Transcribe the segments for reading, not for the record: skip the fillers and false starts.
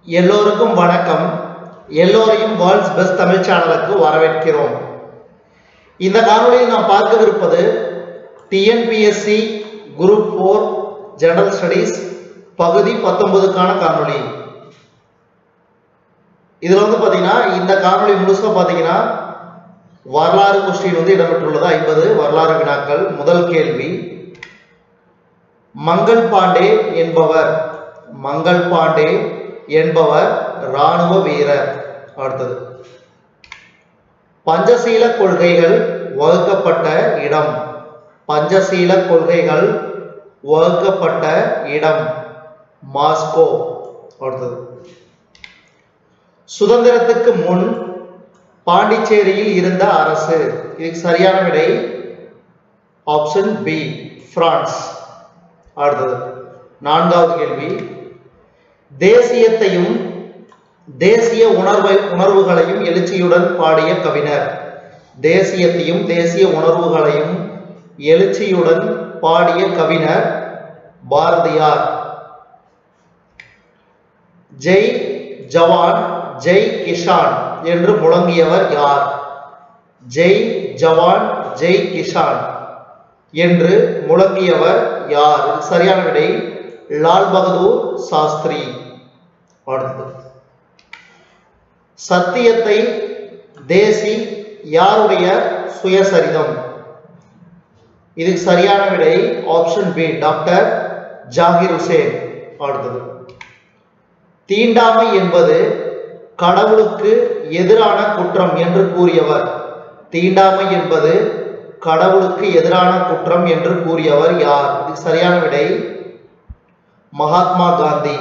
எல்லோருக்கும் வணக்கம். எல்லோரையும் வேர்ல்ட்ஸ் பெஸ்ட் தமிழ் சேனலுக்கு வரவேற்கிறோம். இந்த காணொளியில் நாம் பார்க்கவிருப்பது டிஎன்பிஎஸ்சி குரூப் 4 ஜெனரல் ஸ்டடீஸ் பகுதி 19க்கான காணொளி. இதுல பாத்தீங்கன்னா இந்த காணொளி முழுசா பாத்தீங்கன்னா வரலாறு கொஸ்டின் இடம்பெற்றுள்ளது. 50 வரலாறு வினாக்கள். முதல் கேள்வி, மங்கள் பாண்டே என்பவர் ராணுவ வீரர். அடுத்தது, பஞ்சசீல கொள்கைகள் வகுக்கப்பட்ட இடம். பஞ்சசீல கொள்கைகள் வகுக்கப்பட்ட இடம் மாஸ்கோ. அடுத்தது, சுதந்திரத்துக்கு முன் பாண்டிச்சேரியில் இருந்த அரசு. இதுக்கு சரியான விடை ஆப்ஷன் பி, பிரான்ஸ். அடுத்தது, நான்காவது கேள்வி, தேசியத்தையும் தேசிய உணர்வுகளையும் எழுச்சியுடன் பாடிய கவிஞர். தேசியத்தையும் தேசிய உணர்வுகளையும் எழுச்சியுடன் பாடிய கவிஞர் பாரதியார். ஜெய் ஜவான் ஜெய் கிஷான் என்று முழங்கியவர் யார்? ஜெய் ஜவான் ஜெய் கிஷான் என்று முழங்கியவர் யார்? சரியான விடை லால் பகதூர் சாஸ்திரி. அடுத்தது, சத்தியத்தை தேசி யாருடைய சுயசரிதம்? இதுக்கு சரியான விடை option B, doctor Zakir Hussain. அடுத்தது, தீண்டாமை என்பது கடவுளுக்கு எதிரான குற்றம் என்று கூறியவர். தீண்டாமை என்பது கடவுளுக்கு எதிரான குற்றம் என்று கூறியவர் யார்? இதுக்கு சரியான விடை மகாத்மா காந்தி.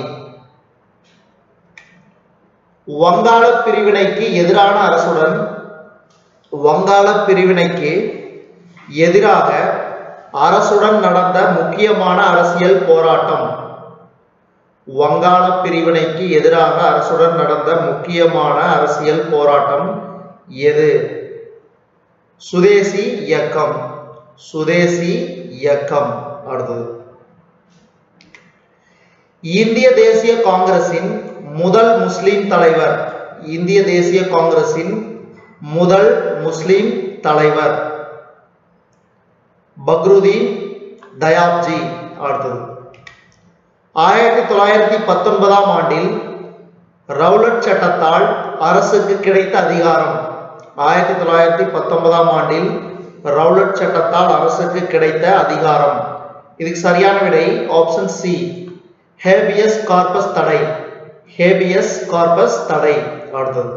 வங்காள பிரிவினைக்கு எதிரான அரசுடன் வங்காள பிரிவினைக்கு எதிராக அரசுடன் நடந்த முக்கியமான அரசியல் போராட்டம். வங்காள பிரிவினைக்கு எதிராக அரசுடன் நடந்த முக்கியமான அரசியல் போராட்டம் எது? சுதேசி இயக்கம். சுதேசி இயக்கம். அடுத்தது, இந்திய தேசிய காங்கிரசின் முதல் முஸ்லிம் தலைவர். இந்திய தேசிய காங்கிரசின் முதல் முஸ்லிம் தலைவர் பக்ருதீன் தயாப்ஜி. அடுத்தது, 1919ஆம் ஆண்டில் ரவுலட் சட்டத்தால் அரசுக்கு கிடைத்த அதிகாரம். 1919ஆம் ஆண்டில் ரவுலட் சட்டத்தால் அரசுக்கு கிடைத்த அதிகாரம். இதுக்கு சரியான விடை ஆப்ஷன் சி, ஹேபியஸ் கார்பஸ் தடை. ஹேபியஸ் கார்பஸ் தடை. அடுத்தது,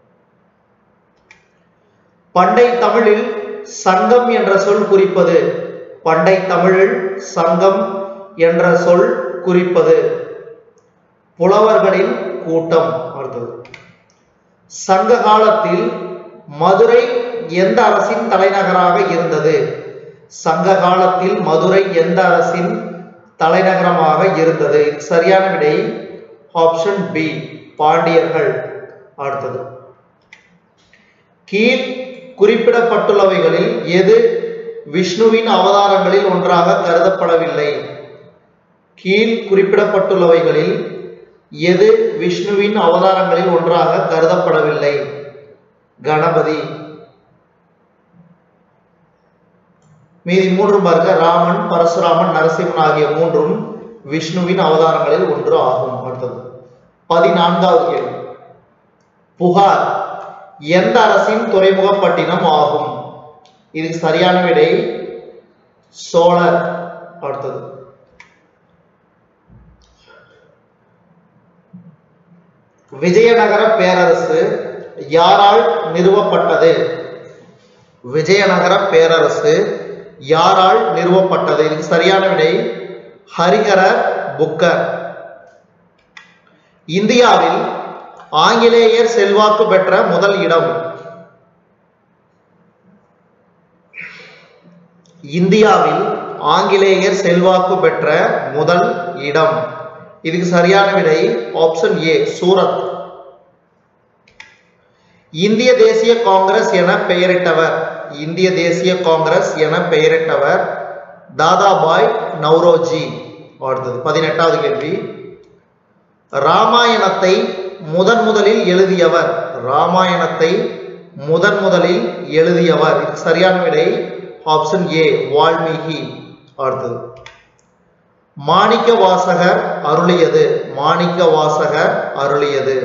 பண்டை தமிழில் சங்கம் என்ற சொல் குறிப்பது. பண்டை தமிழில் சங்கம் என்ற சொல் குறிப்பது புலவர்களின் கூட்டம். அடுத்தது, சங்க காலத்தில் மதுரை எந்த அரசின் தலைநகராக இருந்தது? சங்க காலத்தில் மதுரை எந்த அரசின் தலைநகரமாக இருந்தது? சரியான விடை ஆப்ஷன் பி, பாண்டியர்கள். அடுத்தது, கீழ் குறிப்பிடப்பட்டுள்ளவைகளில் எது விஷ்ணுவின் அவதாரங்களில் ஒன்றாக கருதப்படவில்லை? கீழ் குறிப்பிடப்பட்டுள்ளவைகளில் எது விஷ்ணுவின் அவதாரங்களில் ஒன்றாக கருதப்படவில்லை? கணபதி. மீதி மூன்றும் பாருங்க, ராமன், பரசுராமன், நரசிம்மன் ஆகிய மூன்றும் விஷ்ணுவின் அவதாரங்களில் ஒன்று ஆகும். அடுத்தது, 14வது கேள்வி, புகார் எந்த அரசின் துறைமுகப்பட்டினம் ஆகும்? இதுக்கு சரியான விடை சோழர். அடுத்தது, விஜயநகர பேரரசு யாரால் நிறுவப்பட்டது? விஜயநகர பேரரசு யாரால் நிறுவப்பட்டது? இதுக்கு சரியான விடை ஹரிஹர புக்கர். இந்தியாவில் ஆங்கிலேயர் செல்வாக்கு பெற்ற முதல் இடம். இந்தியாவில் ஆங்கிலேயர் செல்வாக்கு பெற்ற முதல் இடம். இதுக்கு சரியான விடை ஆப்ஷன் ஏ, சூரத். இந்திய தேசிய காங்கிரஸ் என பெயரிட்டவர். இந்திய தேசிய காங்கிரஸ் என பெயரிட்டவர் தாதாபாய் நவ்ரோஜி. அடுத்தது 18வது கேள்வி, ராமாயணத்தை முதலில் எழுதியவர். ராமாயணத்தை முதலில் எழுதியவர். சரியான விடை ஆப்ஷன் ஏ வால்மீகி. அடுத்தது மாணிக்க வாசகர் அருளியது. மாணிக்க வாசகர் அருளியது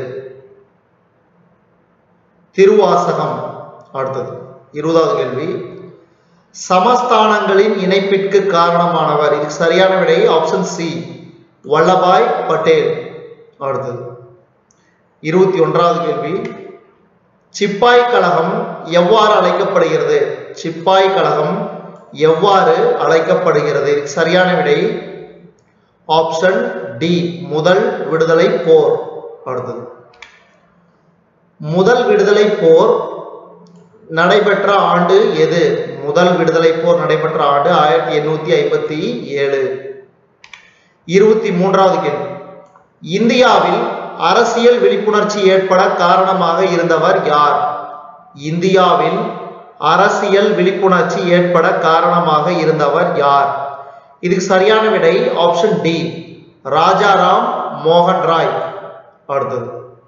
திருவாசகம். அடுத்தது 20வது கேள்வி சமஸ்தானங்களின் இணைப்பிற்கு காரணமானவர். இதுக்கு சரியான விடை ஆப்ஷன் சி வல்லபாய் பட்டேல். அடுத்தது 21வது கேள்வி சிப்பாய் கழகம் எவ்வாறு அழைக்கப்படுகிறது. சிப்பாய் கழகம் எவ்வாறு அழைக்கப்படுகிறது. இதுக்கு சரியான விடை ஆப்ஷன் டி முதல் விடுதலை போர். அடுத்தது முதல் விடுதலை போர் நடைபெற்ற ஆண்டு எது. முதல் விடுதலை போர் நடைபெற்ற ஆண்டு 1857. 23வது கேள்வி இந்தியாவில் அரசியல் விழிப்புணர்ச்சி ஏற்பட காரணமாக இருந்தவர் யார். இந்தியாவில் அரசியல் விழிப்புணர்ச்சி ஏற்பட காரணமாக இருந்தவர் யார். இதுக்கு சரியான விடை ஆப்ஷன் டி ராஜாராம் மோகன் ராய். அடுத்தது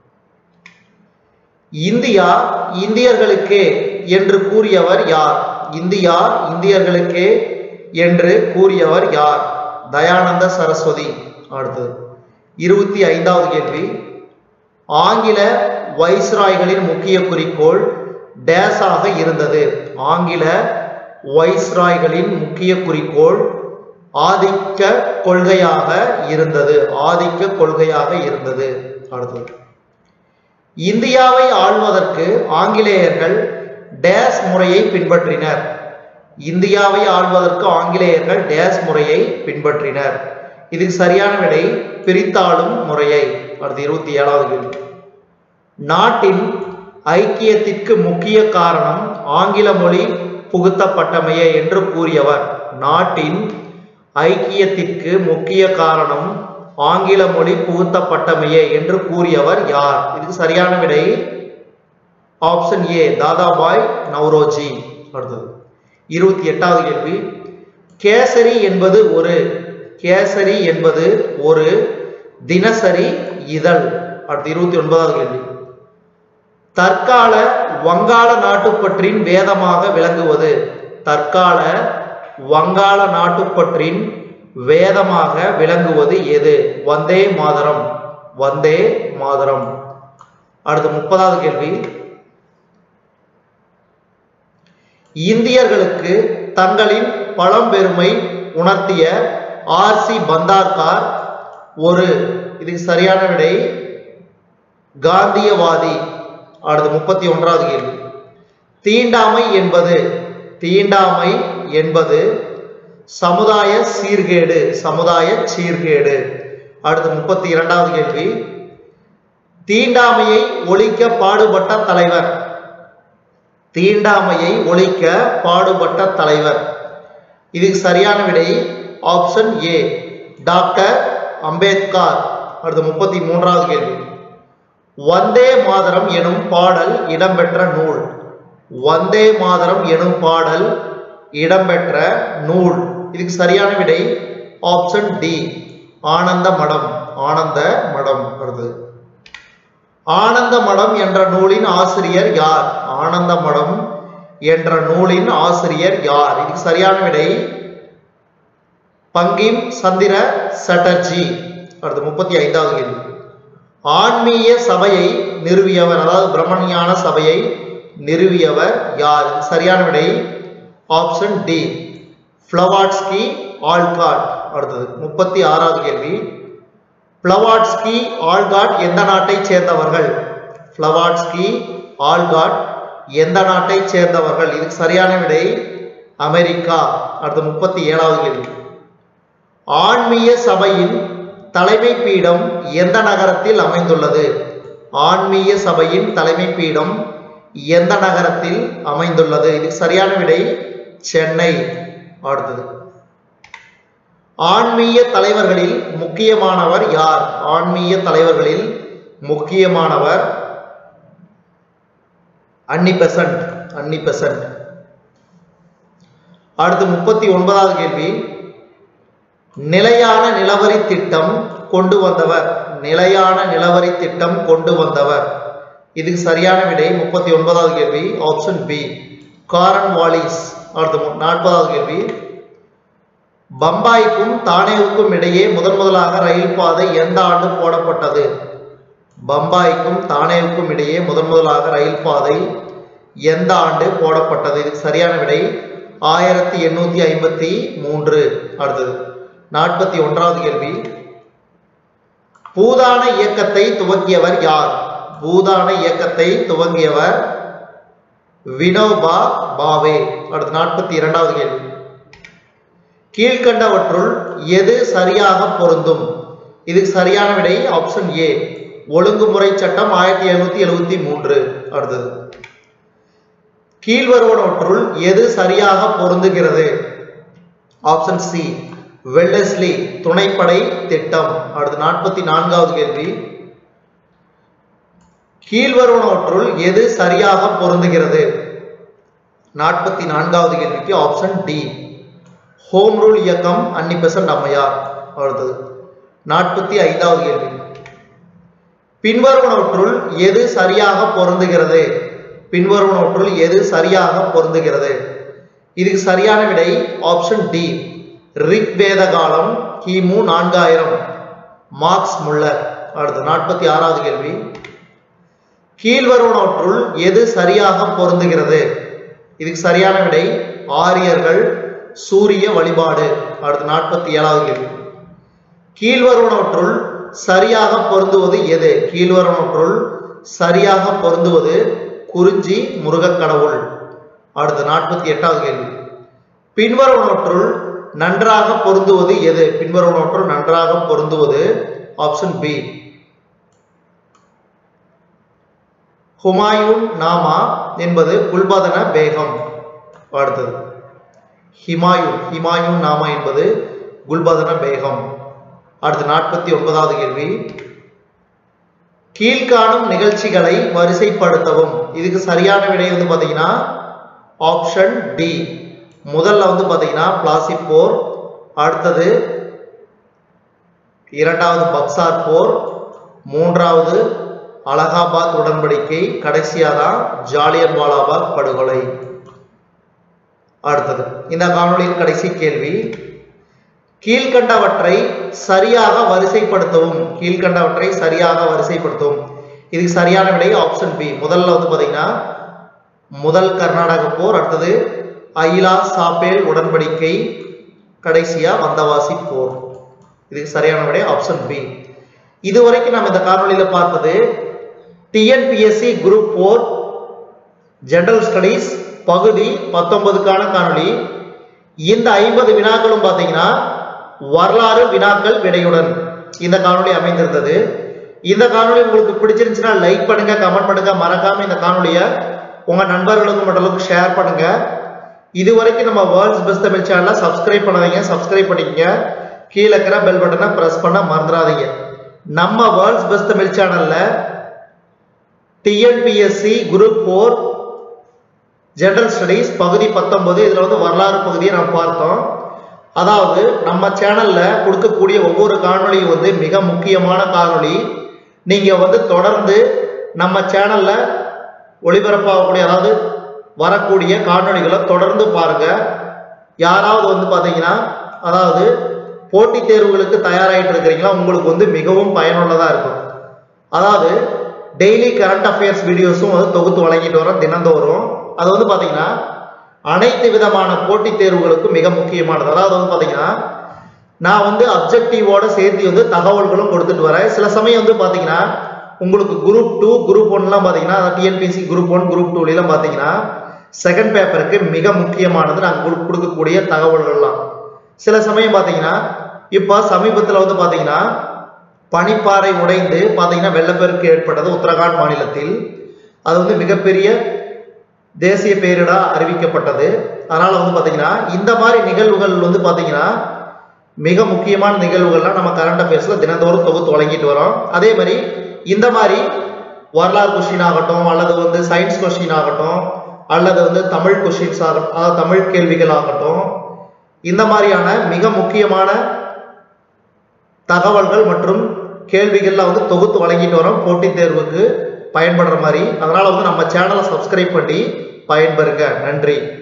இந்தியா இந்தியர்களுக்கே என்று கூறியவர் யார். இந்தியா இந்தியர்களுக்கே என்று கூறியவர் யார். தயானந்த சரஸ்வதி. அடுத்தது 25வது கேள்வி ஆங்கில வைஸ்ராய்களின் முக்கிய குறிக்கோள் டேஸ் ஆக இருந்தது. ஆங்கில வைஸ்ராய்களின் முக்கிய குறிக்கோள் ஆதிக்க கொள்கையாக இருந்தது. ஆதிக்க கொள்கையாக இருந்தது. அடுத்தது இந்தியாவை ஆள்வதற்கு ஆங்கிலேயர்கள் டேஸ் முறையை பின்பற்றினர். இந்தியாவை ஆள்வதற்கு ஆங்கிலேயர்கள் டேஸ் முறையை பின்பற்றினர். இதுக்கு சரியான விடை பிரித்தாளும் முறையை. அடுத்து 27வது கேள்வி நாட்டின் ஐக்கியத்திற்கு முக்கிய காரணம் ஆங்கில மொழி புகுத்தப்பட்டமையே என்று கூறியவர். நாட்டின் ஐக்கியத்திற்கு முக்கிய காரணம் ஆங்கில மொழி புகுத்தப்பட்டமையே என்று கூறியவர் யார். இதுக்கு சரியான விடை ஆப்ஷன் ஏ தாதாபாய் நவ்ரோஜி. அடுத்தது 28வது கேள்வி கேசரி என்பது ஒரு தினசரி இதழ். அடுத்து 29வது கேள்வி தற்கால வங்காள நாட்டுப்பற்றின் வேதமாக விளங்குவது. தற்கால வங்காள நாட்டுப்பற்றின் வேதமாக விளங்குவது எது. வந்தே மாதரம். வந்தே மாதரம். அடுத்து 30வது கேள்வி இந்தியர்களுக்கு தங்களின் பழம்பெருமை உணர்த்திய ஆர்சி பந்தார்கார் ஒரு. இதுக்கு சரியான விடை காந்தியவாதி. அடுத்து 31வது கேள்வி தீண்டாமை என்பது சமுதாய சீர்கேடு. சமுதாய சீர்கேடு. அடுத்து 32வது கேள்வி தீண்டாமையை ஒழிக்க பாடுபட்ட தலைவர். தீண்டாமையை ஒழிக்க பாடுபட்ட தலைவர். இதுக்கு சரியான விடை ஆப்ஷன் ஏ டாக்டர் அம்பேத்கர். அடுத்து 33வது கேள்வி வந்தே மாதரம் எனும் பாடல் இடம்பெற்ற நூல். வந்தே மாதரம் எனும் பாடல் இடம்பெற்ற நூல். இதுக்கு சரியான விடை ஆப்ஷன் டி ஆனந்த மடம். ஆனந்த மடம். அடுத்து ஆனந்த மடம் என்ற நூலின் ஆசிரியர் யார். ஆனந்த மடம் என்ற நூலின் ஆசிரியர் யார். இதுக்கு சரியான விடை பங்கிம் சந்திர சட்டர்ஜி. அடுத்து 35வது கேள்வி ஆன்மீக சபையை நிறுவியவர். அதாவது பிரம்மஞான சபையை நிறுவியவர் யார். சரியான விடை ஆப்ஷன் டி பிளவாட்ஸ்கி ஆல்காட். அடுத்தது 36வது கேள்வி பிளவாட்ஸ்கி ஆல்காட் எந்த நாட்டை சேர்ந்தவர்கள். பிளவாட்ஸ்கி ஆல்காட் எந்த நாட்டை சேர்ந்தவர்கள். இதுக்கு சரியான விடை அமெரிக்கா. அடுத்து 37வது கேள்வி ஆன்மீக சபையின் தலைமை பீடம் எந்த நகரத்தில் அமைந்துள்ளது. ஆன்மீக சபையின் தலைமை பீடம் எந்த நகரத்தில் அமைந்துள்ளது. இதுக்கு சரியான விடை சென்னை. அடுத்தது ஆன்மீக தலைவர்களில் முக்கியமானவர் யார். ஆன்மீக தலைவர்களில் முக்கியமானவர் அன்னி பெசன்ட். அடுத்து 39வது கேள்வி நிலையான நிலவரி திட்டம் கொண்டு வந்தவர். நிலையான நிலவரி திட்டம் கொண்டு வந்தவர். இதுக்கு சரியான விடை 39வது கேள்வி ஆப்ஷன் பி கார்ன்வாலிஸ். அடுத்து 40வது கேள்வி பம்பாய்க்கும் தானேவுக்கும் இடையே முதலாக ரயில் பாதை எந்த ஆண்டு போடப்பட்டது? பம்பாய்க்கும் தானேவுக்கும் இடையே முதலாக ரயில் பாதை எந்த ஆண்டு போடப்பட்டது? இதுக்கு சரியான விடை 1853. அடுத்தது 41வது கேள்வி பூதான இயக்கத்தை துவங்கியவர் யார்? பூதான இயக்கத்தை துவங்கியவர் வினோபா பாவே. அடுத்து 42வது கேள்வி கீழ்கண்டவற்றுள் எது சரியாக பொருந்தும்? இதுக்கு சரியான விடை ஆப்ஷன் ஏ ஒழுங்குமுறை சட்டம் 1773. அடுத்தது கீழ்வருவனவற்றுள் எது சரியாக பொருந்துகிறது? ஆப்ஷன் சி வெல்லஸ்லி துணைப்படை திட்டம். அடுத்து 44வது கேள்வி கீழ்வருவனவற்றுள் எது சரியாக பொருந்துகிறது? 44வது கேள்விக்கு ஆப்ஷன் டி ஹோம் ரூல் இயக்கம் அன்னிபெசன்ட் அம்மையார். அடுத்தது 45வது கேள்வி பின்வருவனவற்றுள் எது சரியாக பொருந்துகிறது? பின்வருவனவற்றுள் எது சரியாக பொருந்துகிறது? இதுக்கு சரியான விடை ஆப்ஷன் டி ரிக்வேத காலம் கிமு 4000 மார்க்ஸ் முல்லர். அடுத்து 46வது கேள்வி கீழ்வருவனவற்றுள் எது சரியாக பொருந்துகிறது? இதுக்கு சரியான விடை ஆரியர்கள் சூரிய வழிபாடு. அடுத்து 47வது கேள்வி கீழ்வருவனவற்றுள் சரியாக பொருந்துவது எது? கீழ்வருவனவற்றுள் சரியாக பொருந்துவது குறிஞ்சி முருகக் கடவுள். அடுத்து 48வது கேள்வி பின்வருவனவற்றுள் நன்றாக பொருந்துவது எது? பின்வருவனவற்றுள் நன்றாக பொருந்துவது ஆப்ஷன் பி ஹுமாயூன் நாமா என்பது குல்பதன பேகம். அடுத்தது ஹிமாயூன் நாமா என்பது குல்பதன பேகம். அடுத்து 49வது கேள்வி கீழ்காணும் நிகழ்ச்சிகளை வரிசைப்படுத்தவும். இதுக்கு சரியான விடை வந்து பாத்தீங்கன்னா ஆப்ஷன் டி முதல்ல வந்து பாத்தீங்கன்னா பிளாசி போர், அடுத்தது இரண்டாவது பக்சார் போர், மூன்றாவது அலகாபாத் உடன்படிக்கை, கடைசியாக தான் ஜாலியன் வாலாபாக் படுகொலை. அடுத்தது இந்த காணொளியின் கடைசி கேள்வி கீழ்கண்டவற்றை சரியாக வரிசைப்படுத்தவும். கீழ்கண்டவற்றை சரியாக வரிசைப்படுத்தவும். இதுக்கு சரியான விடை ஆப்ஷன் பி முதல்ல வந்து பாத்தீங்கன்னா முதல் கர்நாடக போர், அடுத்தது அயிலா சாப்பேல் உடன்படிக்கை, கடைசியா வந்தவாசி போர். இதுக்கு சரியான விடை ஆப்ஷன் பி. இதுவரைக்கும் நம்ம இந்த காணொளியில பார்த்தது டிஎன்பிஎஸ்சி குரூப் 4 ஜெனரல் ஸ்டடீஸ் பகுதி 19க்கான காணொளி. இந்த 50 வினாக்களும் பாத்தீங்கன்னா வரலாறு வினாக்கள் விடையுடன் இந்த காணொளி அமைந்திருந்தது. இந்த காணொளி உங்களுக்கு பிடிச்சிருந்துச்சுன்னா லைக் பண்ணுங்க, கமெண்ட் பண்ணுங்க, மறக்காம இந்த காணொளியை உங்க நண்பர்களுக்கும் மற்றவர்களுக்கும் ஷேர் பண்ணுங்க. இதுவரைக்கும் நம்ம வேர்ல்ட்ஸ் பெஸ்ட் தமிழ் சேனலை சப்ஸ்கிரைப் பண்ணாதீங்க, சப்ஸ்கிரைப் பண்ணிக்கங்க. கீழே இருக்கிற பெல் பட்டனை பிரஸ் பண்ண மறந்துடாதீங்க. நம்ம வேர்ல்ட்ஸ் பெஸ்ட் தமிழ் சேனல்ல டிஎன்பிஎஸ்சி குரூப் 4 ஜெனரல் ஸ்டடீஸ் பகுதி 19 இதுல வந்து வரலாறு பகுதியை நாம் பார்த்தோம். அதாவது நம்ம சேனல்ல கொடுக்கக்கூடிய ஒவ்வொரு காணொளியும் வந்து மிக முக்கியமான காணொளி. நீங்க வந்து தொடர்ந்து நம்ம சேனல்ல ஒளிபரப்பாகக்கூடிய அதாவது வரக்கூடிய காணொளிகளை தொடர்ந்து பாருங்க. யாராவது வந்து பாத்தீங்கன்னா அதாவது போட்டித் தேர்வுகளுக்கு தயாராகிட்டு இருக்கிறீங்களா, உங்களுக்கு வந்து மிகவும் பயனுள்ளதா இருக்கும். அதாவது டெய்லி கரண்ட் அஃபேர்ஸ் வீடியோஸும் வந்து தொகுத்து வழங்கிட்டு வரோம் தினந்தோறும். அது வந்து பாத்தீங்கன்னா அனைத்து விதமான போட்டித் தேர்வுகளுக்கும் மிக முக்கியமானது. அதாவது வந்து பாத்தீங்கன்னா நான் வந்து அப்ஜெக்டிவோட சேர்த்து வந்து தகவல்களும் கொடுத்துட்டு வரேன். சில சமயம் வந்து பாத்தீங்கன்னா உங்களுக்கு குரூப் 2 குரூப் 1 பாத்தீங்கன்னா டிஎன்பிஎஸ்சி குரூப் 1 குரூப் 2 பாத்தீங்கன்னா செகண்ட் பேப்பருக்கு மிக முக்கியமானது நாங்கள் கொடுக்கக்கூடிய தகவல்கள்லாம். சில சமயம் பாத்தீங்கன்னா இப்ப சமீபத்தில் வந்து பாத்தீங்கன்னா பனிப்பாறை உடைந்து பாத்தீங்கன்னா வெள்ளப்பெருக்கு ஏற்பட்டது உத்தரகாண்ட் மாநிலத்தில். அது வந்து மிகப்பெரிய தேசிய பேரிடரா அறிவிக்கப்பட்டது. அதனால வந்து பாத்தீங்கன்னா இந்த மாதிரி நிகழ்வுகள் வந்து பாத்தீங்கன்னா மிக முக்கியமான நிகழ்வுகள்லாம் நம்ம கரண்ட் அஃபேர்ஸ்ல தினந்தோறும் தொகுத்து வழங்கிட்டு வரோம். அதே மாதிரி இந்த மாதிரி வரலாறு கொஸ்டின் ஆகட்டும், அல்லது வந்து சயின்ஸ் கொஸ்டின் ஆகட்டும், அல்லது வந்து தமிழ் கொஸ்டின்ஸ் ஆகட்டும், அதாவது தமிழ் கேள்விகள் ஆகட்டும், இந்த மாதிரியான மிக முக்கியமான தகவல்கள் மற்றும் கேள்விகள்லாம் வந்து தொகுத்து வழங்கிட்டு வரோம் போட்டித் தேர்வுக்கு பயன்படுற மாதிரி. அதனால வந்து நம்ம சேனலை சப்ஸ்கிரைப் பண்ணி பயன்பெறுங்க. நன்றி.